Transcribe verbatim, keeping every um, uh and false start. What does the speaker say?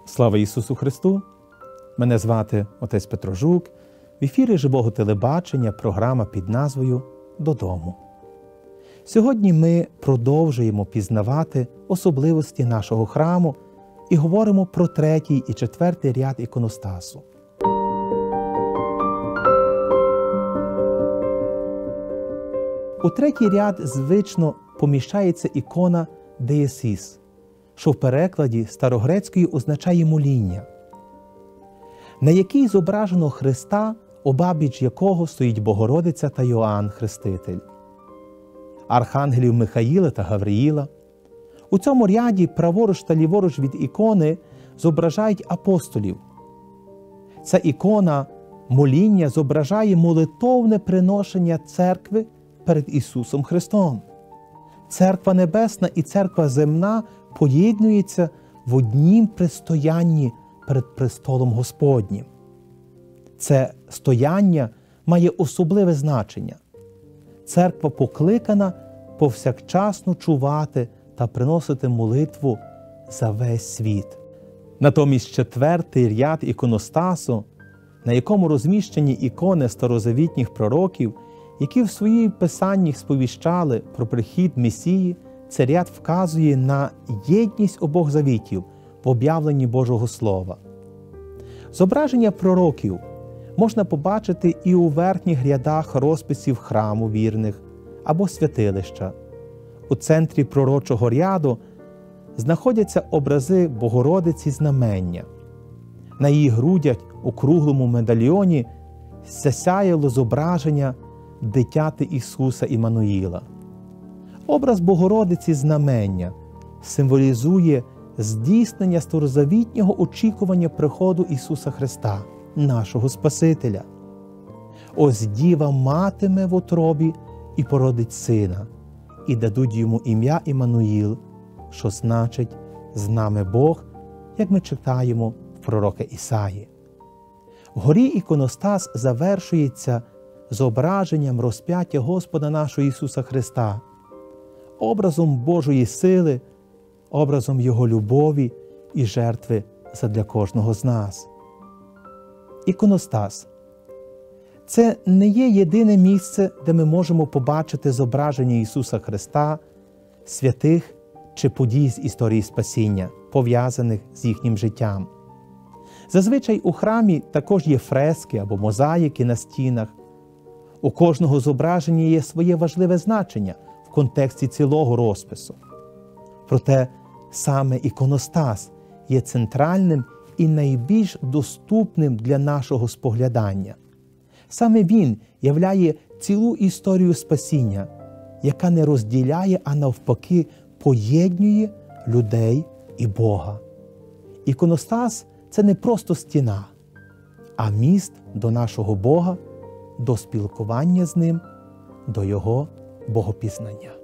Слава Ісусу Христу! Мене звати отець Петро Жук. В ефірі живого телебачення програма під назвою «Додому». Сьогодні ми продовжуємо пізнавати особливості нашого храму і говоримо про третій і четвертий ряд іконостасу. У третій ряд звично поміщається ікона Деєсіс, що в перекладі старогрецької означає «моління», на якій зображено Христа, обабіч якого стоїть Богородиця та Йоанн Хреститель, архангелів Михаїла та Гавриїла. У цьому ряді праворуч та ліворуч від ікони зображають апостолів. Ця ікона моління зображає молитовне приношення церкви перед Ісусом Христом. Церква небесна і церква земна поєднуються в однім пристоянні перед престолом Господнім. Це стояння має особливе значення. Церква покликана повсякчасно чувати та приносити молитву за весь світ. Натомість четвертий ряд іконостасу, на якому розміщені ікони старозавітніх пророків, які в своїх писаннях сповіщали про прихід Месії, цей ряд вказує на єдність обох завітів в об'явленні Божого Слова. Зображення пророків можна побачити і у верхніх рядах розписів храму вірних або святилища. У центрі пророчого ряду знаходяться образи Богородиці знамення. На її грудях у круглому медальйоні засяяло зображення дитяти Ісуса Іммануїла. Образ Богородиці знамення символізує здійснення старозавітнього очікування приходу Ісуса Христа, нашого Спасителя. Ось діва матиме в утробі і породить сина, і дадуть йому ім'я Іммануїл, що значить «з нами Бог», як ми читаємо в пророка Ісаї. Вгорі іконостас завершується зображенням розп'яття Господа нашого Ісуса Христа, образом Божої сили, образом Його любові і жертви задля кожного з нас. Іконостас – це не є єдине місце, де ми можемо побачити зображення Ісуса Христа, святих чи подій з історії спасіння, пов'язаних з їхнім життям. Зазвичай у храмі також є фрески або мозаїки на стінах. У кожного зображення є своє важливе значення в контексті цілого розпису. Проте саме іконостас є центральним і найбільш доступним для нашого споглядання. Саме він являє цілу історію спасіння, яка не розділяє, а навпаки поєднує людей і Бога. Іконостас – це не просто стіна, а міст до нашого Бога, до спілкування з Ним, до Його богопізнання.